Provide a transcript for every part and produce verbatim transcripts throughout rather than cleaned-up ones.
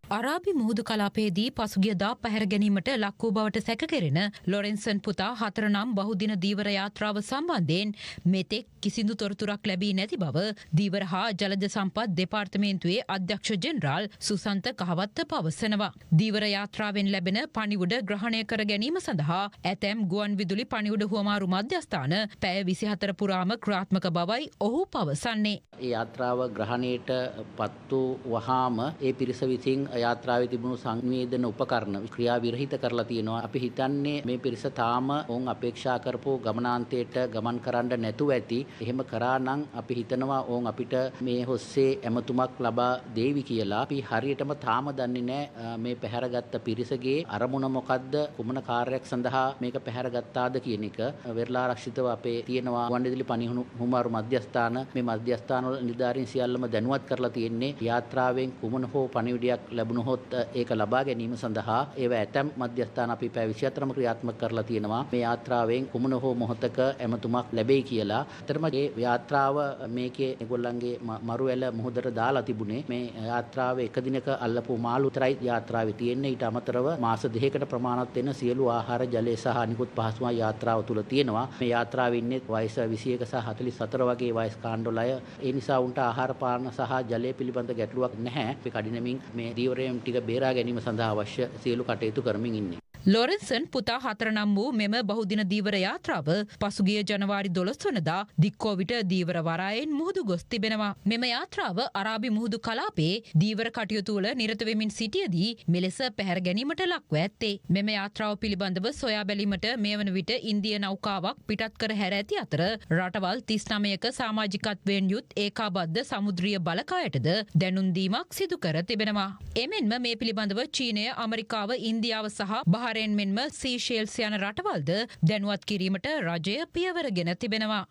අරාබි මුහුදු කලාපයේදී පසුගියදා පැහැර ගැනීමට ලක් වූ බවට සැකකෙරෙන ලොරෙන්සන් පුතා හතර නම් බහුදින දීවර යාත්‍රාව සම්බන්ධයෙන් මෙතෙක් කිසිදු තොරතුරක් ලැබී නැති බව දීවර හා ජලජ සම්පත් දෙපාර්තමේන්තුවේ අධ්‍යක්ෂ ජෙනරාල් සුසන්ත කහවත්ත පවසනවා. දීවර යාත්‍රාවෙන් ලැබෙන පණිවුඩ ග්‍රහණය කර ගැනීම සඳහා ඇතැම් ගුවන් විදුලි පණිවුඩ හුවමාරු මධ්‍යස්ථාන පැය විසිහතර පුරාම ක්‍රියාත්මක බවයි ඔහු පවසන්නේ. ඒ යාත්‍රාව ග්‍රහණයට පත් වූ වහාම ඒ පිරිස විසින් යාත්‍රාවේ තිබුණු සංවේදන උපකරණ ක්‍රියා විරහිත කරලා තියෙනවා. අපි හිතන්නේ මේ පිරිස තාම ඔවුන් අපේක්ෂා කරපු ගමනාන්තයට ගමන් කරන්න නැතුව ඇති. එහෙම කරා නම් අපි හිතනවා ඔවුන් අපිට මේ හොස්සේ ඇමතුමක් ලබා දෙවි කියලා. අපි හරියටම තාම දන්නේ නැහැ මේ පැහැරගත්ත පිරිසගේ අරමුණ මොකද්ද, කුමන කාර්යයක් සඳහා මේක පැහැරගත්තාද කියන එක. වෙරළාරක්ෂිතව අපේ තියෙනවා ගුවන්විදුලි පණිහුමාරු මධ්‍යස්ථාන. මේ මධ්‍යස්ථාන වල නිලධාරීන් සියල්ලම දැනුවත් කරලා තියෙන්නේ යාත්‍රාවෙන් කුමන හෝ පණිවිඩයක් ලැබුණොත් ඒක ලබා ගැනීම සඳහා ඒව ඇතැම් මධ්‍යස්ථාන අපි පැය විසිහතරම ක්‍රියාත්මක කරලා තියෙනවා. මේ යාත්‍රාවෙන් කුමන හෝ මොහොතක ඇමතුමක් ලැබෙයි කියලා. අතරම මේ යාත්‍රාව මේකේ ඒගොල්ලන්ගේ මරුවැල මුහුදට දාලා තිබුණේ. මේ යාත්‍රාවේ එක දිනක අල්ලපු මාළු විතරයි යාත්‍රාවේ තියෙන්නේ. ඊට අමතරව මාස දෙකකට ප්‍රමාණවත් වෙන සියලු ආහාර, ජලය සහ අනිකුත් පහසුකම් යාත්‍රාව තුල තියෙනවා. මේ යාත්‍රාවේ ඉන්නේ වයස විසිඑක සහ හතළිස් හතර වගේ වයස් කාණ්ඩවල අය. ඒ නිසා උන්ට ආහාර පාන සහ ජලය පිළිබඳ ගැටලුවක් නැහැ. අපි කඩිනමින් මේ දීවරයෙන් ටික බේරා ගැනීම සඳහා අවශ්‍ය සියලු කටයුතු කරමින් ඉන්නේ. ලොරෙන්සන් පුතා හතර නම් වූ මෙම බහුදින දීවර යාත්‍රාව පසුගිය ජනවාරි දොළොස් වනදා දික්කෝ විට දීවර වරායෙන් මුහුදු ගොස් තිබෙනවා. මෙම යාත්‍රාව අරාබි මුහුදු කලාපයේ දීවර කටයුතු වල නිරත වෙමින් සිටියදී මෙලෙස පැහැර ගැනීමට ලක්ව ඇත්තේ. මෙම යාත්‍රාව පිළිබඳව සොයා බැලීමට මේ වන විට ඉන්දිය නෞකාවක් පිටත් කර හැර ඇති අතර රටවල් තිස් නවයක සමාජිකත්වයෙන් යුත් ඒකාබද්ධ සමුද්‍රීය බලකායටද දැනුම් දීමක් සිදු කර තිබෙනවා. එමෙන්ම මේ පිළිබඳව චීනය, ඇමරිකාව, ඉන්දියාව සහ බහරේන් මෙන්ම සීෂෙල්ස් යන රටවල්ද දැනුවත් කිරීමට රජය පියවරගෙන තිබෙනවා.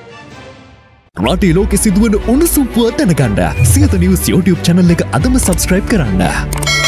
රටේ ලෝකෙ සිදුවන උණුසුම් පුවත් දැනගන්න සියත නිවුස් YouTube channel එක අදම subscribe කරන්න.